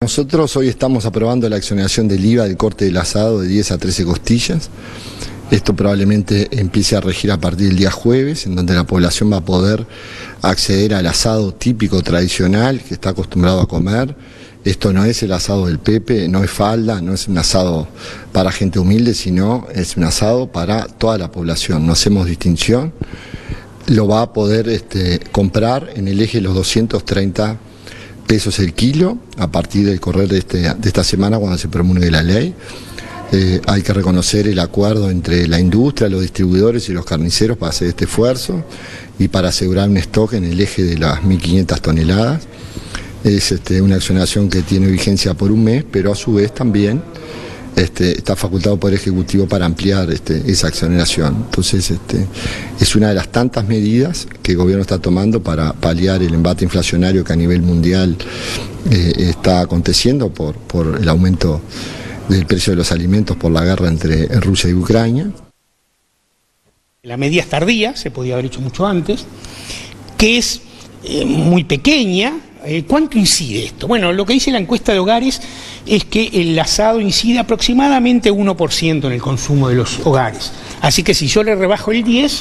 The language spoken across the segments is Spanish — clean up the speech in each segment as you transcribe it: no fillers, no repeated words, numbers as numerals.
nosotros hoy estamos aprobando la exoneración del IVA del corte del asado de 10 a 13 costillas. Esto probablemente empiece a regir a partir del día jueves, en donde la población va a poder acceder al asado típico tradicional que está acostumbrado a comer. Esto no es el asado del Pepe, no es falda, no es un asado para gente humilde, sino es un asado para toda la población. No hacemos distinción. Lo va a poder comprar en el eje de los 230 pesos el kilo a partir del correr de esta semana cuando se promulgue la ley. Hay que reconocer el acuerdo entre la industria, los distribuidores y los carniceros para hacer este esfuerzo y para asegurar un stock en el eje de las 1.500 toneladas. Es una exoneración que tiene vigencia por un mes, pero a su vez también está facultado por el Ejecutivo para ampliar esa exoneración. Entonces es una de las tantas medidas que el gobierno está tomando para paliar el embate inflacionario que a nivel mundial está aconteciendo por el aumento del precio de los alimentos por la guerra entre Rusia y Ucrania. La medida es tardía, se podía haber hecho mucho antes, que es muy pequeña. ¿Cuánto incide esto? Bueno, lo que dice la encuesta de hogares es que el asado incide aproximadamente 1% en el consumo de los hogares. Así que si yo le rebajo el 10,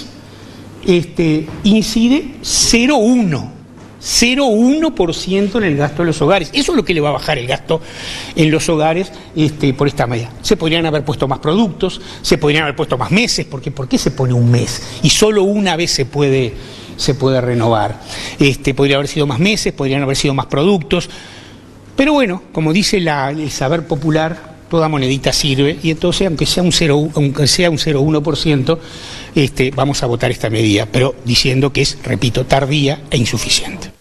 incide 0,1% en el gasto de los hogares. Eso es lo que le va a bajar el gasto en los hogares por esta medida. Se podrían haber puesto más productos, se podrían haber puesto más meses, porque ¿por qué se pone un mes? Y solo una vez se puede renovar. Podría haber sido más meses, podrían haber sido más productos, pero bueno, como dice el saber popular, toda monedita sirve, y entonces aunque sea un 0,1%, vamos a votar esta medida, pero diciendo que es, repito, tardía e insuficiente.